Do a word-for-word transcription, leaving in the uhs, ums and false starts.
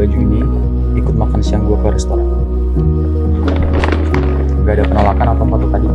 baju ini ikut makan siang gue ke restoran. Gak ada penolakan atau foto tadi.